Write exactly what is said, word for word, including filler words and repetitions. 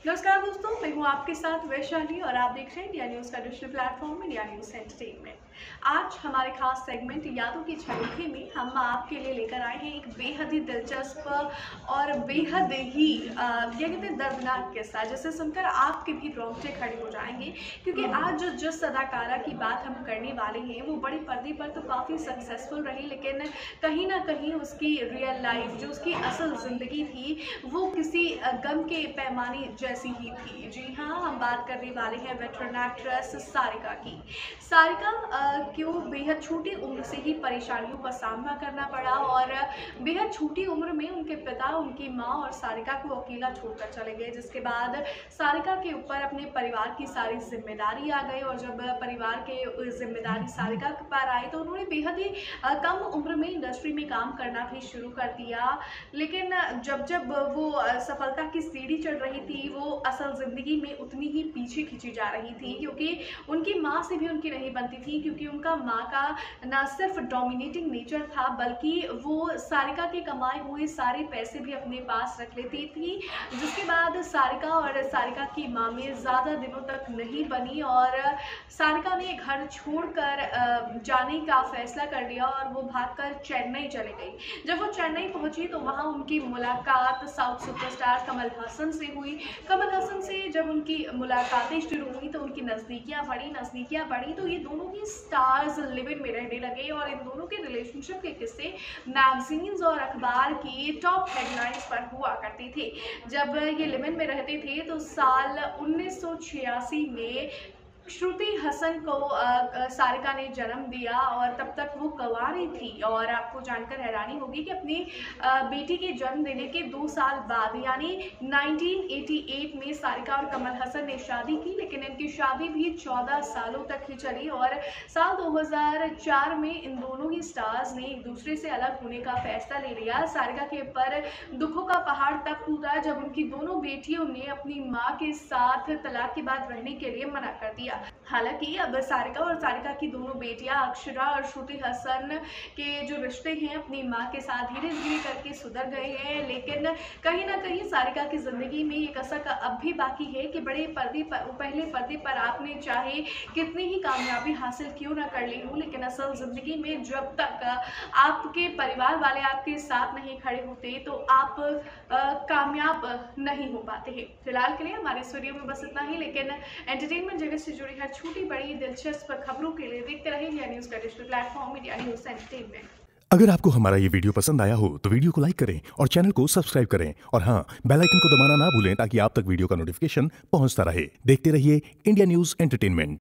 नमस्कार दोस्तों, मैं हूं आपके साथ वैशाली और आप देख रहे हैं इंडिया न्यूज़ का digital platform India News Entertainment. आज हमारे खास सेगमेंट यादों की झरोखे में हम आपके लिए लेकर आए हैं एक बेहद ही दिलचस्प और बेहद ही क्या कहते हैं दर्दनाक किस्सा, जिसे सुनकर आपके भी रोंगटे खड़े हो जाएंगे। क्योंकि आज जो जिस अदाकारा की बात हम करने वाले हैं वो बड़ी पर्दे पर तो काफ़ी सक्सेसफुल रही, लेकिन कहीं ना कहीं उसकी रियल लाइफ, जो उसकी असल ज़िंदगी थी, वो किसी गम के पैमाने जैसी ही थी। जी हाँ, हम बात करने वाले हैं वेटरन एक्ट्रेस सारिका की। सारिका को बेहद छोटी उम्र से ही परेशानियों का सामना करना पड़ा और बेहद छोटी उम्र में उनके पिता, उनकी माँ और सारिका को अकेला छोड़कर चले गए, जिसके बाद सारिका के ऊपर अपने परिवार की सारी जिम्मेदारी आ गई। और जब परिवार के जिम्मेदारी सारिका के पर आई तो उन्होंने बेहद ही कम उम्र में इंडस्ट्री में काम करना भी शुरू कर दिया। लेकिन जब जब वो सफलता की सीढ़ी चढ़ रही थी, वो असल ज़िंदगी में उतनी ही पीछे खींची जा रही थी, क्योंकि उनकी माँ से भी उनकी नहीं बनती थी। क्योंकि उनका माँ का न सिर्फ डोमिनेटिंग नेचर था, बल्कि वो सारिका के कमाए हुए सारे पैसे भी अपने पास रख लेती थी, जिसके बाद सारिका और सारिका की माँ में ज़्यादा दिनों तक नहीं बनी और सारिका ने घर छोड़कर जाने का फैसला कर लिया और वो भागकर चेन्नई चले गई। जब वो चेन्नई पहुंची तो वहाँ उनकी मुलाकात साउथ सुपरस्टार कमल हसन से हुई। कमल हसन से जब उनकी मुलाकातें शुरू हुई तो उनकी नज़दीकियाँ बढ़ी नज़दीकियाँ बढ़ी तो ये दोनों ही स्टार्स लिव इन में रहने लगे और इन दोनों के रिलेशनशिप के किस्से मैगजीन्स और अखबार की टॉप हेडलाइंस पर हुआ करते थे। जब ये लिव इन में रहते थे तो साल उन्नीस सौ छियासी में श्रुति हसन को सारिका ने जन्म दिया और तब तक वो कुंवारी थी। और आपको जानकर हैरानी होगी कि अपनी बेटी के जन्म देने के दो साल बाद यानी उन्नीस सौ अट्ठासी में सारिका और कमल हसन ने शादी की, लेकिन इनकी शादी भी चौदह सालों तक ही चली और साल दो हज़ार चार में इन दोनों ही स्टार्स ने एक दूसरे से अलग होने का फैसला ले लिया। सारिका के ऊपर दुखों का पहाड़ तब टूटा जब उनकी दोनों बेटियों ने अपनी माँ के साथ तलाक के बाद रहने के लिए मना कर दिया। हालांकि अब सारिका और सारिका की दोनों बेटियां अक्षरा और श्रुति हसन के जो रिश्ते हैं अपनी मां के साथ धीरे धीरे करके सुधर गए हैं, लेकिन कहीं ना कहीं सारिका की जिंदगी में ये कसक अब भी बाकी है कि बड़े पर्दे पर, पहले पर्दे पर आपने चाहे कितनी ही कामयाबी हासिल क्यों ना कर ली हो, लेकिन असल जिंदगी में जब तक आपके परिवार वाले आपके साथ नहीं खड़े होते तो आप आ, कामयाब नहीं हो पाते हैं। फिलहाल के लिए हमारे इस वीडियो में बस इतना ही, लेकिन एंटरटेनमेंट जगत से जुड़ी हर छोटी बड़ी दिलचस्प खबरों के लिए देखते रहिए इंडिया न्यूज़ का digital platform India News Entertainment. अगर आपको हमारा ये वीडियो पसंद आया हो तो वीडियो को लाइक करें और चैनल को सब्सक्राइब करें और हाँ, बेल आइकन को दबाना ना भूलें ताकि आप तक वीडियो का नोटिफिकेशन पहुंचता रहे। देखते रहिए इंडिया न्यूज़ एंटरटेनमेंट।